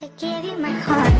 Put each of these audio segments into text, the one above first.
I gave you my heart.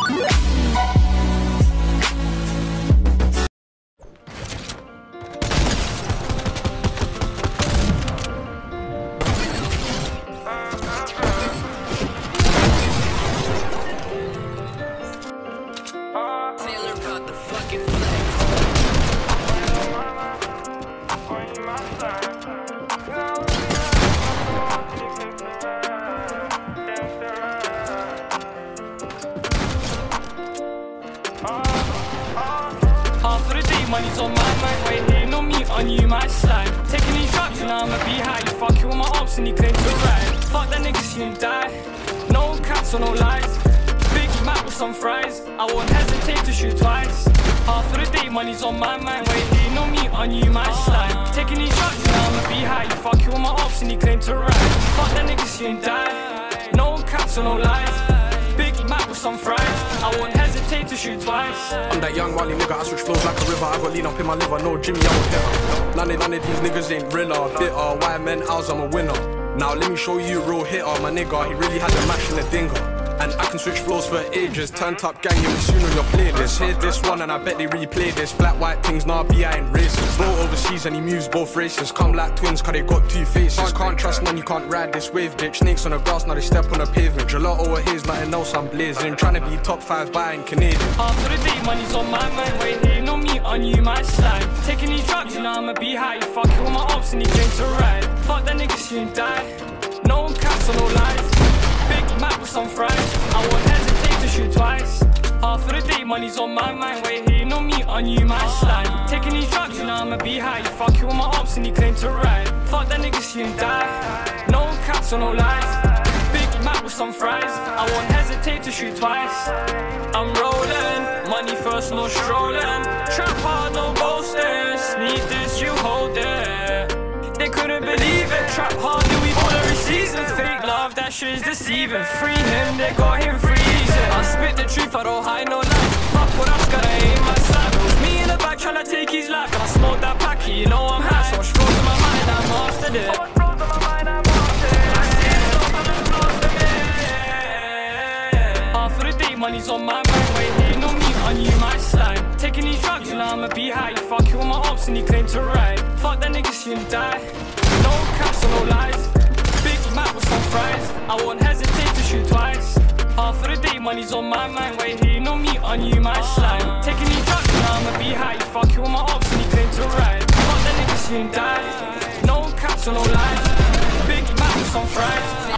Half of the day, money's on my mind. Wait here, no meat on you, my slime. Taking these drugs, you know I'ma be high. You fuck with my ops and you claim to ride. Fuck that nigga, soon die. No caps or no lies. Big Mac with some fries. I won't hesitate to shoot twice. Half of the day, money's on my mind. Wait here, no meat on you, my slime. Taking these drugs, you know I'ma be high. You fuck with my ops and you claim to ride. Fuck that nigga, soon die. No caps or no lies. Big Mac with some fries. I won't hesitate to shoot twice. I'm that young wily nigga, I switch flows like a river. I got lean up in my liver, no Jimmy, I'm a hitter. None of these niggas ain't realer, bitter. Why men owls, I'm a winner. Now let me show you a real hitter, my nigga. He really had a match in the dinger. And I can switch flows for ages. Turned up gang, you'll be soon on your playlist. Hear this one and I bet they replay this. Black, white things, nah, B, I ain't racist. Bro overseas and he moves both races. Come like twins, cause they got two faces. Can't trust none, you can't ride this wave, bitch. Snakes on the grass, now they step on the pavement. Gelato or haze, nothing else, I'm blazing. Trying to be top 5 buying Canadian. Half of the day, money's on my mind. Wait here, no meat on you, my slime. Taking these drugs, you know I'ma be high. You fuck with my ops and you claim to ride. Fuck that nigga, soon die. No caps or no lies. Big Mac with some fries. I won't hesitate to shoot twice. Half of the day, money's on my mind. Wait here, no meat on you, my slime. Taking these drugs, you know I'ma be high. You fuck with my ops and you claim to ride. Fuck that nigga, soon die. No caps or no lies. Big Mac with some fries. I won't hesitate to shoot twice. I'm rolling, money first, no strolling. Trap hard, no boasters. Need this, you hold it. They couldn't believe it. Trap hard, do we all every season. Fake love, that shit is deceiving. Free him, they got him freezing. I spit the truth, I don't hide no lie. Fuck what else, gotta aim my slap. Me in the back tryna take his life. I smoke that packy, you know I'm high. So much flows in my mind, I mastered it. Half of the day, money's on my mind. Wait here, no meat on you, my slime. Taking these drugs, you know I'ma be high. You fuck with my ops and you claim to ride. Fuck that nigga, soon die. No caps or no lies. Big Mac with some fries. I won't hesitate to shoot twice. Half of the day, money's on my mind. Wait here, no meat on you, my slime. Taking these drugs, you know I'ma be high. You fuck with my ops and you claim to ride. Fuck that nigga, soon die. No caps or no lies. Big Mac with some fries.